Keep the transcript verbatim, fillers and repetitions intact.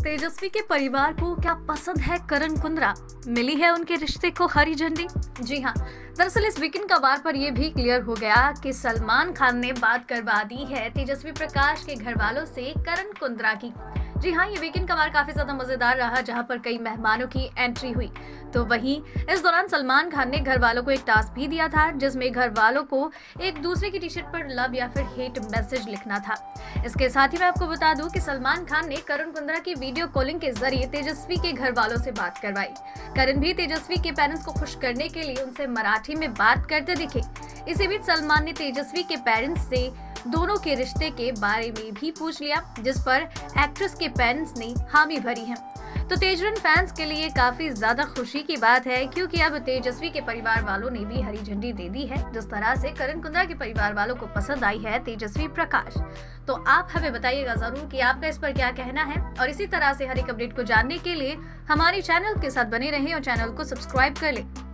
तेजस्वी के परिवार को क्या पसंद है करण कुंद्रा? मिली है उनके रिश्ते को हरी झंडी? जी हाँ, दरअसल इस वीकेंड कबार पर यह भी क्लियर हो गया कि सलमान खान ने बात करवा दी है तेजस्वी प्रकाश के घर वालों से करण कुंद्रा की। जी हाँ, ये वीकेंड कबार काफी ज्यादा मजेदार रहा, जहां पर कई मेहमानों की एंट्री हुई। तो वहीं इस दौरान सलमान खान ने घर वालों को एक टास्क भी दिया था, जिसमें घर वालों को एक दूसरे की टी शर्ट पर लव या फिर हेट मैसेज लिखना था। इसके साथ ही मैं आपको बता दूं कि सलमान खान ने करण कुंद्रा की वीडियो कॉलिंग के जरिए तेजस्वी के घर वालों से बात करवाई। करण भी तेजस्वी के पेरेंट्स को खुश करने के लिए उनसे मराठी में बात करते दिखे। इसी बीच सलमान ने तेजस्वी के पेरेंट्स से दोनों के रिश्ते के बारे में भी पूछ लिया, जिस पर एक्ट्रेस के पेरेंट्स ने हामी भरी है। तो तेजरन फैंस के लिए काफी ज्यादा खुशी की बात है, क्योंकि अब तेजस्वी के परिवार वालों ने भी हरी झंडी दे दी है, जिस तरह से करण कुंद्रा के परिवार वालों को पसंद आई है तेजस्वी प्रकाश। तो आप हमें बताइएगा जरूर कि आपका इस पर क्या कहना है, और इसी तरह से हर एक अपडेट को जानने के लिए हमारे चैनल के साथ बने रहें और चैनल को सब्सक्राइब कर लें।